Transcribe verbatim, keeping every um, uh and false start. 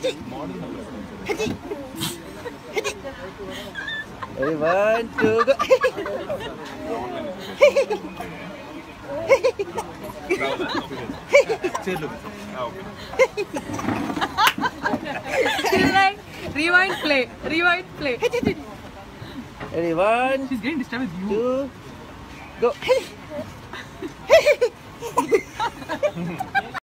Ready, one, two, go. Rewind, play. Rewind, play. Ready, one, She's getting disturbed with you. two, go.